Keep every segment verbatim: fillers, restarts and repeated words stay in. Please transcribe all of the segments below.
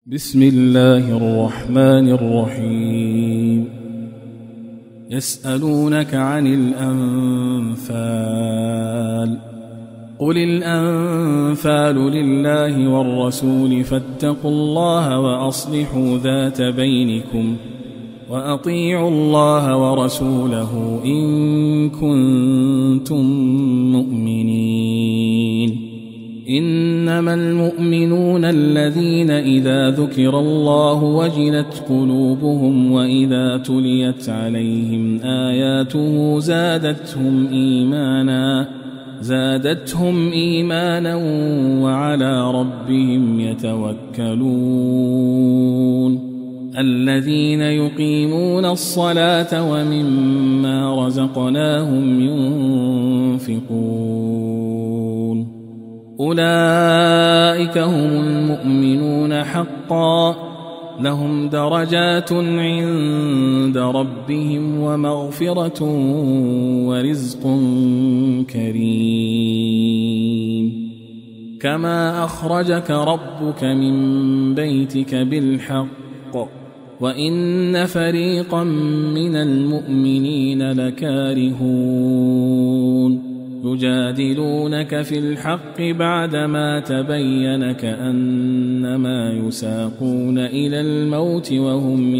بسم الله الرحمن الرحيم. يسألونك عن الأنفال قل الأنفال لله والرسول فاتقوا الله وأصلحوا ذات بينكم وأطيعوا الله ورسوله إن كنتم مؤمنين. إنما المؤمنون الذين إذا ذكر الله وجلت قلوبهم وإذا تليت عليهم آياته زادتهم إيمانا زادتهم إيمانا وعلى ربهم يتوكلون. الذين يقيمون الصلاة ومما رزقناهم ينفقون أولئك هم المؤمنون حقا لهم درجات عند ربهم ومغفرة ورزق كريم. كما أخرجك ربك من بيتك بالحق وإن فريقا من المؤمنين لكارهون يجادلونك في الحق بعدما تبين كأنما يساقون إلى الموت وهم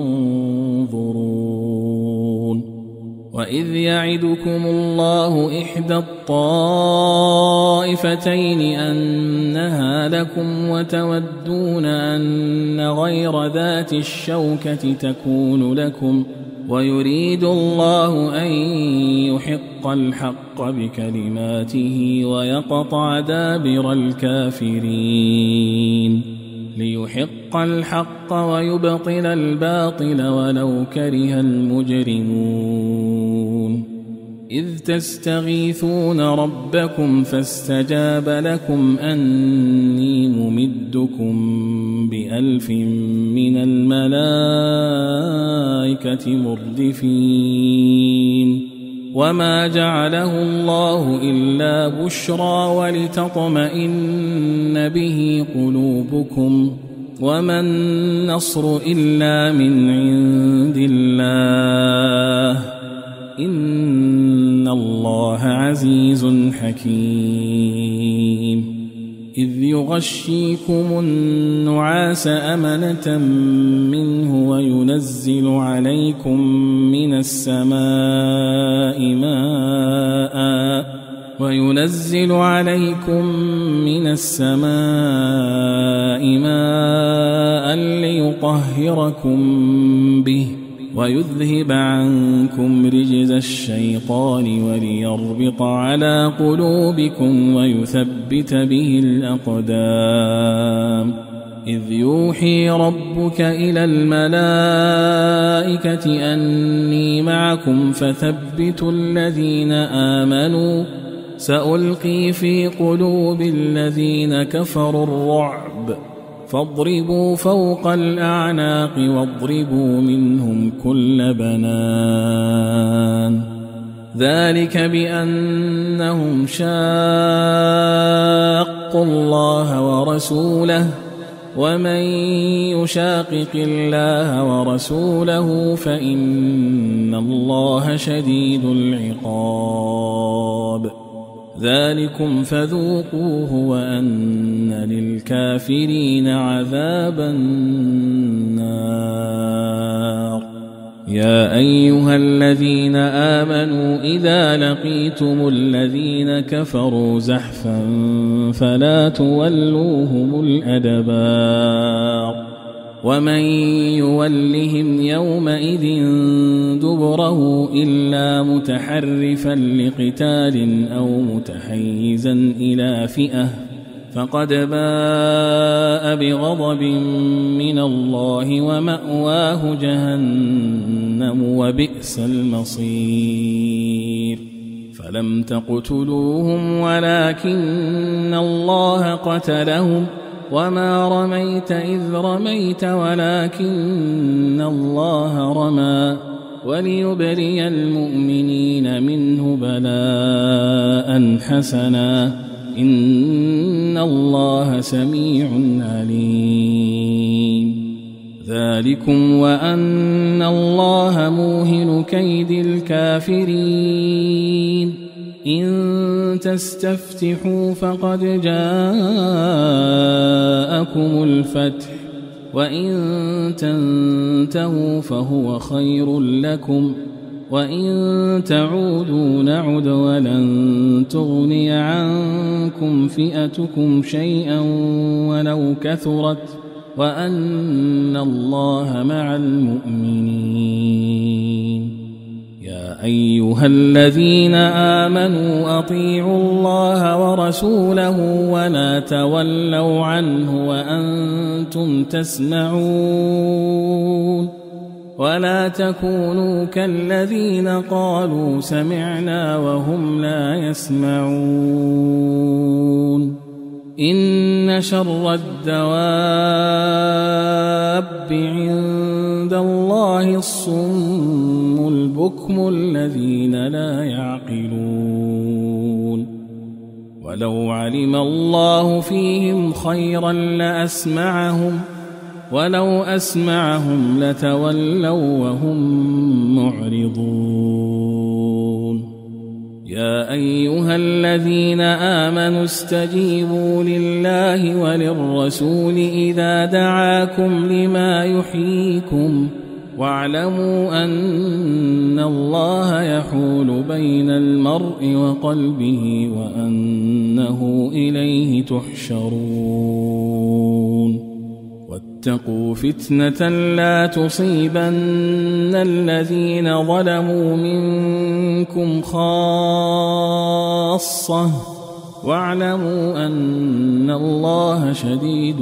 ينظرون. وإذ يعدكم الله إحدى الطائفتين أنها لكم وتودون أن غير ذات الشوكة تكون لكم ويريد الله أن يحق الحق بكلماته ويقطع دابر الكافرين ليحق الحق ويبطل الباطل ولو كره المجرمون. إذ تستغيثون ربكم فاستجاب لكم أني ممدكم بألف من الملائكة مردفين. وما جعله الله إلا بشرى ولتطمئن به قلوبكم وما النصر إلا من عند الله إن الله عزيز حكيم. إذ يغشيكم النعاس أمنة منه وينزل عليكم من السماء ماء وينزل عليكم من السماء ماء ليطهركم به ويذهب عنكم رجز الشيطان وليربط على قلوبكم ويثبت به الأقدام. إذ يوحي ربك إلى الملائكة أني معكم فثبتوا الذين آمنوا سألقي في قلوب الذين كفروا الرعب فاضربوا فوق الأعناق واضربوا منهم كل بنان. ذلك بأنهم شاقوا الله ورسوله ومن يشاقق الله ورسوله فإن الله شديد العقاب. ذلكم فذوقوه وأن للكافرين عذاب النار. يا أيها الذين آمنوا إذا لقيتم الذين كفروا زحفا فلا تولوهم الأدبار ومن يولهم يومئذ دبره إلا متحرفا لقتال أو متحيزا إلى فئة فقد باء بغضب من الله ومأواه جهنم وبئس المصير. فلم تقتلوهم ولكن الله قتلهم وما رميت إذ رميت ولكن الله رمى وليبلي المؤمنين منه بلاء حسنا إن الله سميع عليم. ذلكم وأن الله موهن كيد الكافرين إن تستفتحوا فقد جاءكم الفتح وإن تنتهوا فهو خير لكم وإن تعودوا نعد ولن تغني عنكم فئتكم شيئا ولو كثرت وأن الله مع المؤمنين يا أيها الذين آمنوا أطيعوا الله ورسوله ولا تولوا عنه وأنتم تسمعون ولا تكونوا كالذين قالوا سمعنا وهم لا يسمعون إن شر الدواب عند الله الصم البكم الذين لا يعقلون ولو علم الله فيهم خيرا لأسمعهم ولو أسمعهم لتولوا وهم معرضون يا أيها الذين آمنوا استجيبوا لله وللرسول إذا دعاكم لما يحييكم واعلموا أن الله يحول بين المرء وقلبه وأنه إليه تحشرون واتقوا فتنة لا تصيبن الذين ظلموا منكم خاصة واعلموا أن الله شديد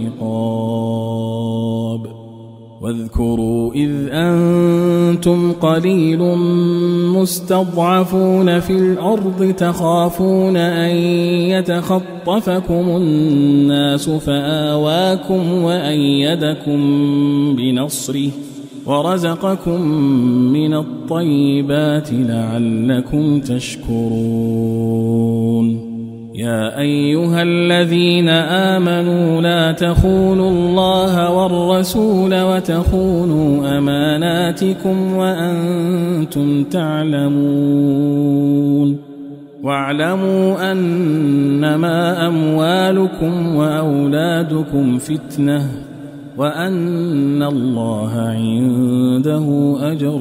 العقاب واذكروا إذ أنتم قليل مستضعفون في الأرض تخافون أن يتخطفكم الناس فآواكم وأيدكم بنصره ورزقكم من الطيبات لعلكم تشكرون يا أيها الذين آمنوا لا تخونوا الله والرسول وتخونوا أماناتكم وأنتم تعلمون واعلموا أنما أموالكم وأولادكم فتنة وأن الله عنده أجر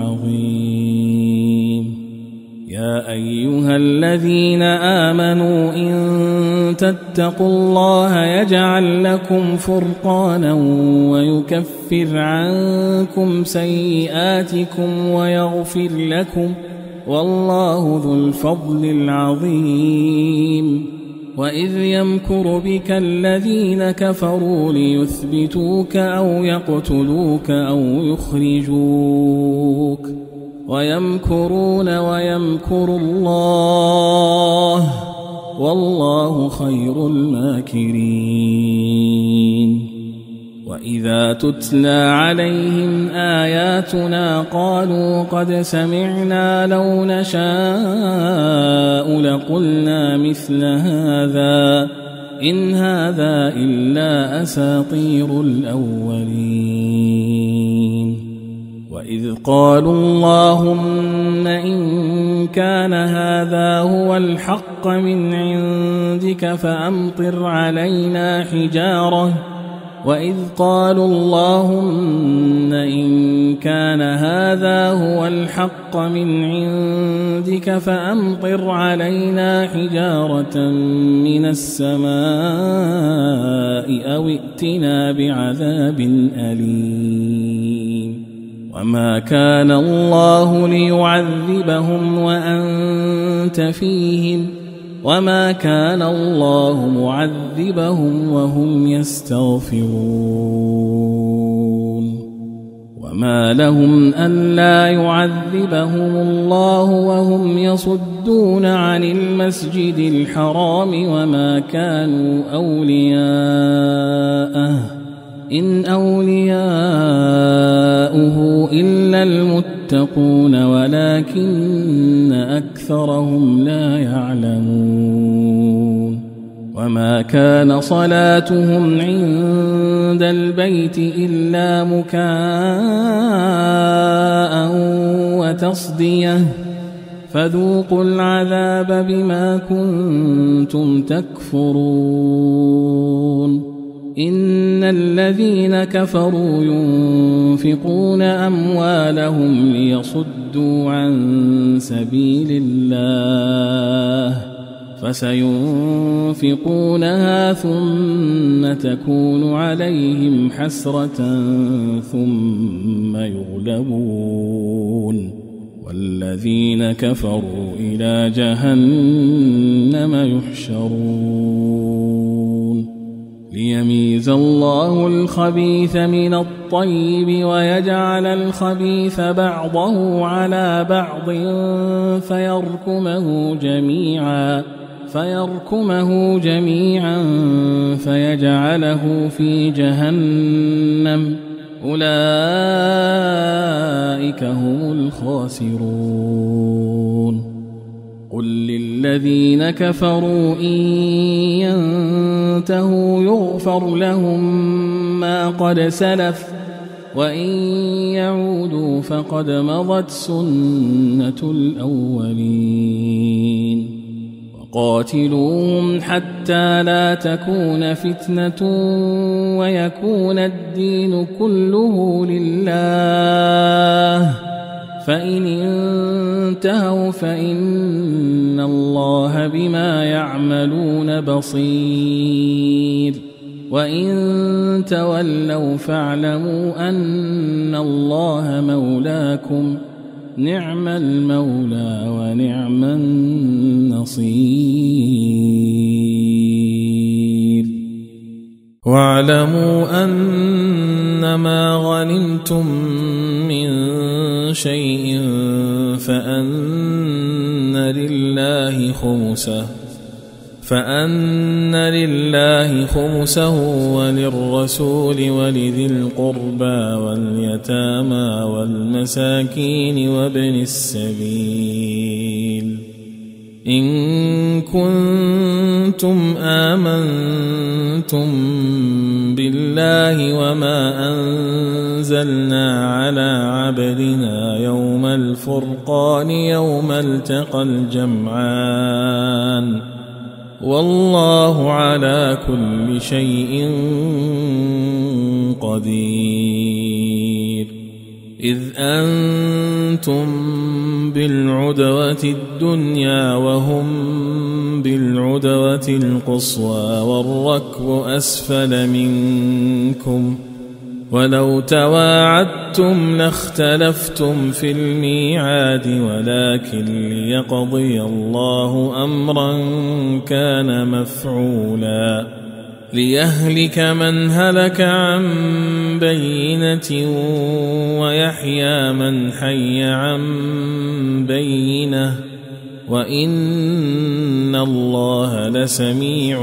عظيم يا أيها الذين آمنوا إن تتقوا الله يجعل لكم فرقانا ويكفر عنكم سيئاتكم ويغفر لكم والله ذو الفضل العظيم وإذ يمكر بك الذين كفروا ليثبتوك أو يقتلوك أو يخرجوك ويمكرون ويمكر الله والله خير الماكرين وإذا تتلى عليهم آياتنا قالوا قد سمعنا لو نشاء لقلنا مثل هذا إن هذا إلا أساطير الأولين وإذ قالوا اللهم إن كان هذا هو الحق من عندك فأمطر علينا حجارة وإذ قالوا اللهم إن كان هذا هو الحق من عندك فأمطر علينا حجارة من السماء أو ائتنا بعذاب أليم وما كان الله ليعذبهم وأنت فيهم وما كان الله معذبهم وهم يستغفرون وما لهم ألا يعذبهم الله وهم يصدون عن المسجد الحرام وما كانوا أولياءه إن أولياؤه إلا المتقون ولكن أكثرهم لا يعلمون وما كان صلاتهم عند البيت إلا مكاء وتصدية فذوقوا العذاب بما كنتم تكفرون إن الذين كفروا ينفقون أموالهم ليصدوا عن سبيل الله فسينفقونها ثم تكون عليهم حسرة ثم يغلبون والذين كفروا إلى جهنم يحشرون ليميز الله الخبيث من الطيب ويجعل الخبيث بعضه على بعض فيركمه جميعا فيركمه جميعا فيجعله في جهنم أولئك هم الخاسرون قل للذين كفروا إن ينتهوا يغفر لهم ما قد سلف وإن يعودوا فقد مضت سنة الأولين وقاتلوهم حتى لا تكون فتنة ويكون الدين كله لله فإن انتهوا فإن الله بما يعملون بصير وإن تولوا فاعلموا أن الله مولاكم نعم المولى ونعم النصير واعلموا أنما غنمتم من شيء فأن لله خمسه فأن لله خمسه وللرسول ولذي القربى واليتامى والمساكين وابن السبيل إن كنتم آمنتم بالله وما أنزلنا على عبدنا يوم الفرقان يوم التقى الجمعان والله على كل شيء قدير إذ أنتم بالعدوة الدنيا وهم بالعدوة القصوى والركب أسفل منكم ولو تواعدتم لاختلفتم في الميعاد ولكن ليقضي الله أمرا كان مفعولا ليهلك من هلك عن بينة ويحيى من حي عن بينة وإن الله لسميع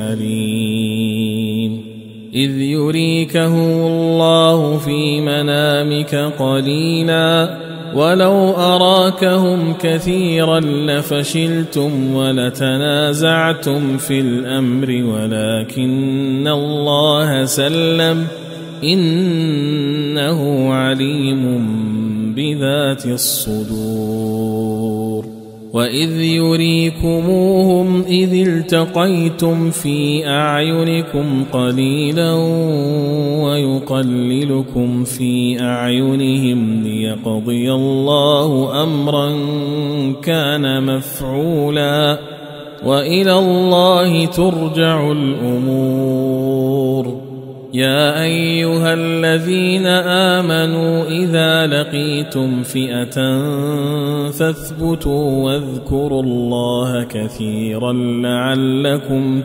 عليم إذ يريكهم الله في منامك قليلا ولو أراكهم كثيرا لفشلتم ولتنازعتم في الأمر ولكن الله سلم إنه عليم بذات الصدور وإذ يريكموهم إذ التقيتم في أعينكم قليلا ويقللكم في أعينهم ليقضي الله أمرا كان مفعولا وإلى الله ترجع الأمور يا أيها الذين آمنوا إذا لقيتم فئة فاثبتوا واذكروا الله كثيرا لعلكم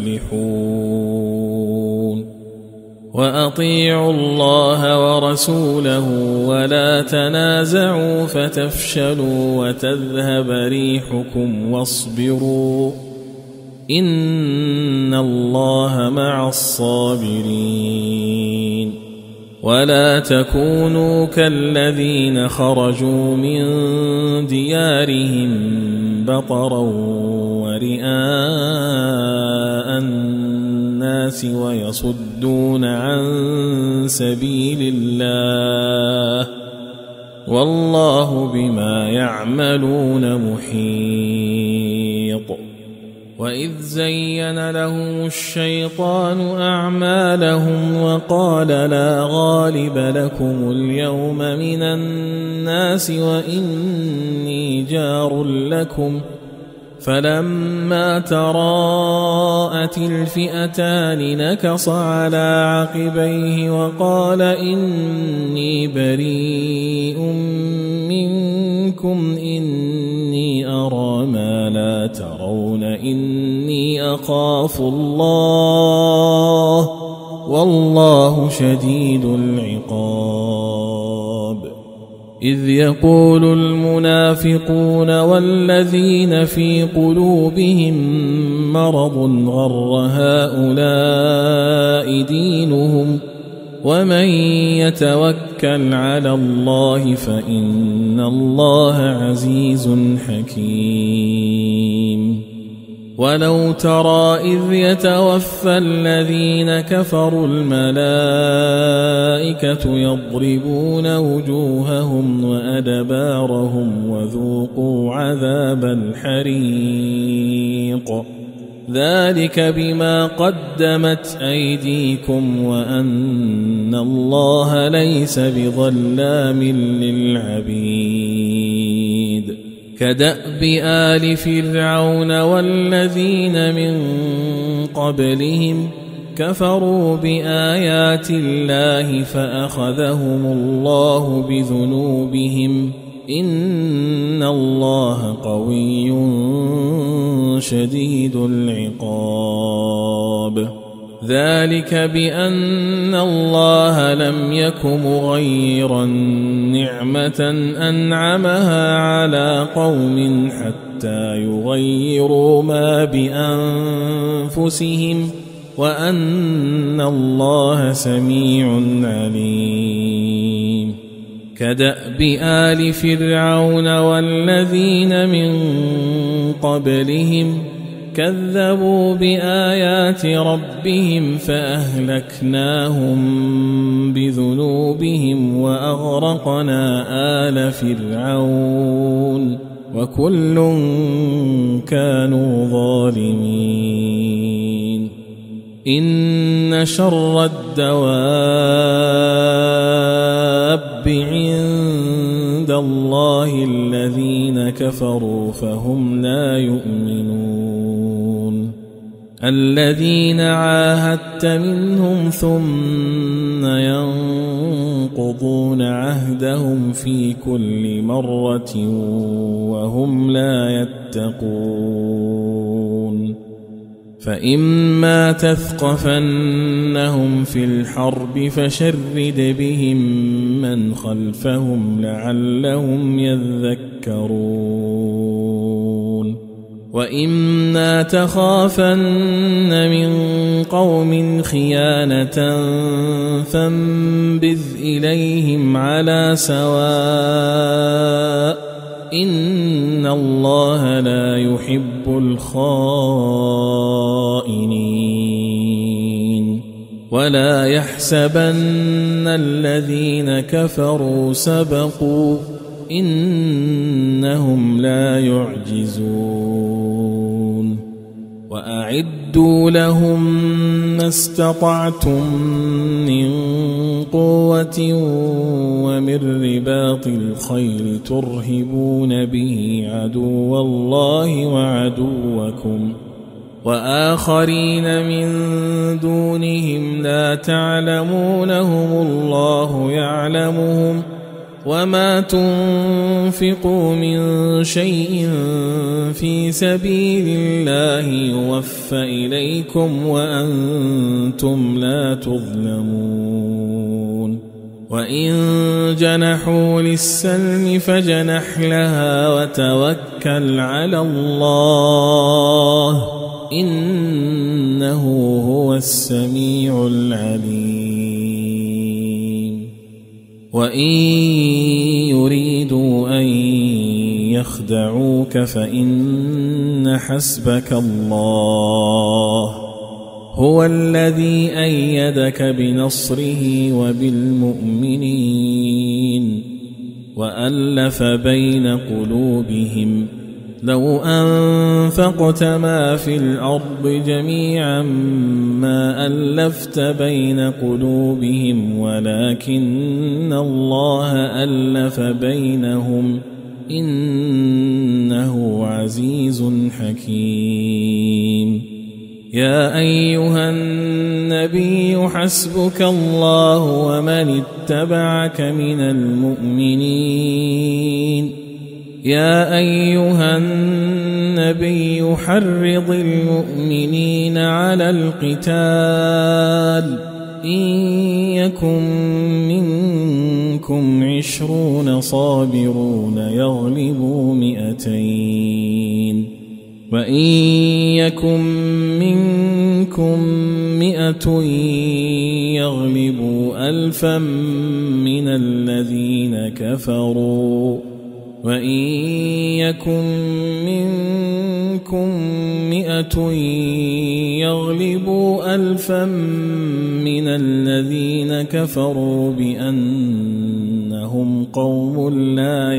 تفلحون وأطيعوا الله ورسوله ولا تنازعوا فتفشلوا وتذهب ريحكم واصبروا إن الله مع الصابرين ولا تكونوا كالذين خرجوا من ديارهم بطرا ورئاء الناس ويصدون عن سبيل الله والله بما يعملون محيط. وإذ زين لهم الشيطان أعمالهم وقال لا غالب لكم اليوم من الناس وإني جار لكم فلما تراءت الفئتان نكص على عقبيه وقال إني بريء منكم إني أرى ما لا ترون إني أخاف الله والله شديد العقاب. إذ يقول المنافقون والذين في قلوبهم مرض غر هؤلاء دينهم ومن يتوكل على الله فإن الله عزيز حكيم. ولو ترى إذ يتوفى الذين كفروا الملائكة يضربون وجوههم وأدبارهم وذوقوا عذاب الحريق ذلك بما قدمت أيديكم وأن الله ليس بظلام للعبيد. كدأب آل فرعون والذين من قبلهم كفروا بآيات الله فأخذهم الله بذنوبهم إن الله قوي شديد العقاب. ذلك بأن الله لم يك مغيرا نعمة أنعمها على قوم حتى يغيروا ما بأنفسهم وأن الله سميع عليم. كدأب آل فرعون والذين من قبلهم كذبوا بآيات ربهم فأهلكناهم بذنوبهم وأغرقنا آل فرعون وكل كانوا ظالمين. إن شر الدواب عند الله الذين كفروا فهم لا يؤمنون. الذين عاهدت منهم ثم ينقضون عهدهم في كل مرة وهم لا يتقون. فإما تثقفنهم في الحرب فشرد بهم من خلفهم لعلهم يذكرون. وإما تخافن من قوم خيانة فانبذ إليهم على سواء إن الله لا يحب الخائنين. ولا يحسبن الذين كفروا سبقوا إنهم لا يعجزون. وأعدوا لهم ما استطعتم من قوة ومن رباط الخيل ترهبون به عدو الله وعدوكم وآخرين من دونهم لا تعلمونهم الله يعلمهم وما تنفقوا من شيء في سبيل الله يوفى إليكم وأنتم لا تظلمون. وإن جنحوا للسلم فجنح لها وتوكل على الله إنه هو السميع العليم. وإن يريدوا أن يخدعوك فإن حسبك الله هو الذي أيدك بنصره وبالمؤمنين وألف بين قلوبهم لو أنفقت ما في الأرض جميعا ما ألفت بين قلوبهم ولكن الله ألف بينهم إنه عزيز حكيم. يا أيها النبي حسبك الله ومن اتبعك من المؤمنين. يا أيها النبي حرض المؤمنين على القتال إن يكن منكم عشرون صابرون يغلبوا مئتين وإن يكن منكم مئة يغلبوا ألفا من الذين كفروا وإن يكن منكم مئة يغلبوا ألفا من الذين كفروا بأنهم قوم لا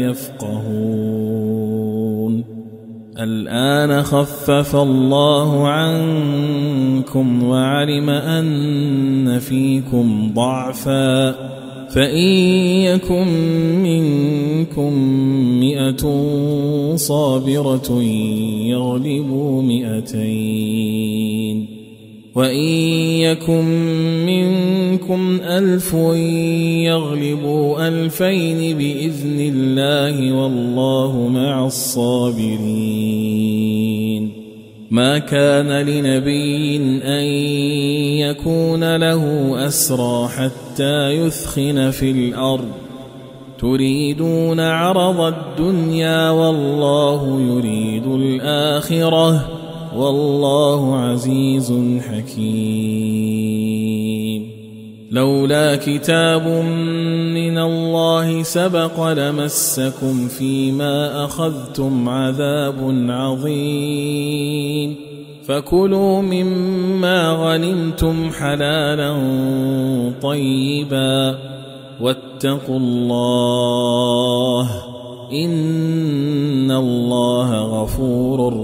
يفقهون. الآن خفف الله عنكم وعلم أن فيكم ضعفا فإن يكن منكم مئة صابرة يغلبوا مئتين وإن يكن منكم ألف يغلبوا ألفين بإذن الله والله مع الصابرين. ما كان لنبي أن يكون له أسرى حتى يثخن في الأرض تريدون عرض الدنيا والله يريد الآخرة والله عزيز حكيم. لولا كتاب من الله سبق لمسكم فيما أخذتم عذاب عظيم فكلوا مما غنمتم حلالا طيبا واتقوا الله إن الله غفور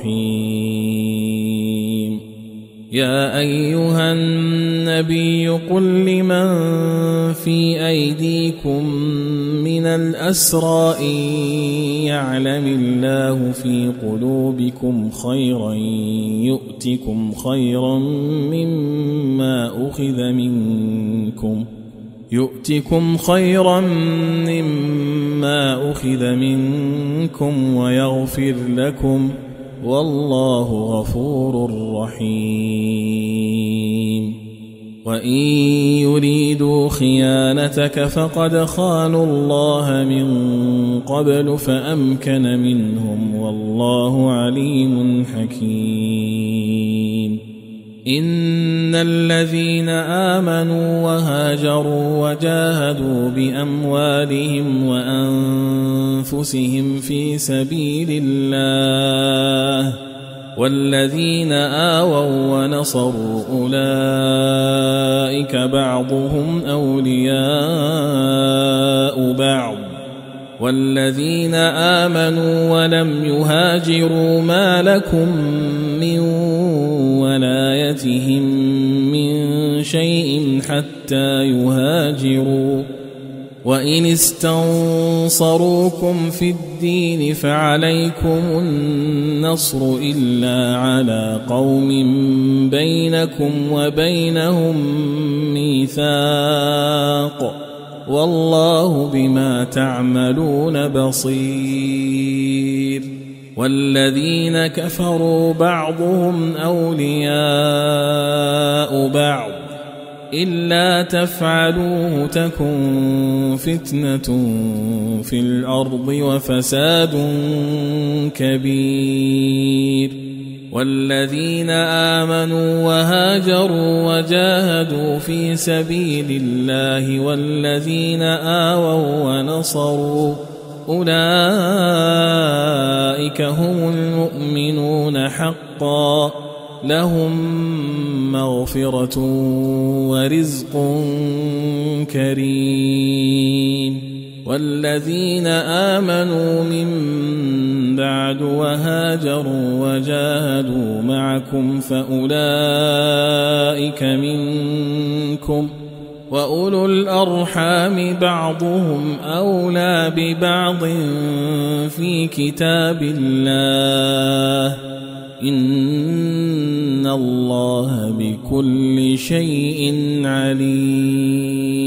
رحيم. يا أيها النبي قل لمن في أيديكم من الأسرى إن يعلم الله في قلوبكم خيرا يؤتكم خيرا مما أخذ منكم يؤتكم خيرا مما أخذ منكم ويغفر لكم والله غفور رحيم. وإن يريدوا خيانتك فقد خانوا الله من قبل فأمكن منهم والله عليم حكيم. إن الذين آمنوا وهاجروا وجاهدوا بأموالهم وأنفسهم في سبيل الله والذين آووا ونصروا أولئك بعضهم أولياء بعض والذين آمنوا ولم يهاجروا ما لكم من ولايتهم من شيء حتى يهاجروا وإن استنصروكم في الدين فعليكم النصر إلا على قوم بينكم وبينهم ميثاق والله بما تعملون بصير. والذين كفروا بعضهم أولياء بعض إلا تفعلوه تكن فتنة في الأرض وفساد كبير. والذين آمنوا وهاجروا وجاهدوا في سبيل الله والذين آووا ونصروا أولئك هم المؤمنون حقا لهم مغفرة ورزق كريم والذين آمنوا من بعد وهاجروا وجاهدوا معكم فأولئك منكم وأولو الأرحام بعضهم أولى ببعض في كتاب الله إن الله بكل شيء عليم.